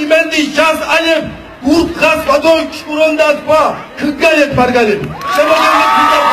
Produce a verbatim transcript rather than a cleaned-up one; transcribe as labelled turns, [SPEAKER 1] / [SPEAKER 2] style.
[SPEAKER 1] იმენდი ჩას ალებ გურთხას ვადო ჩურონდა თქვა ქგგალეთ მარგალეფი შემოგეძლო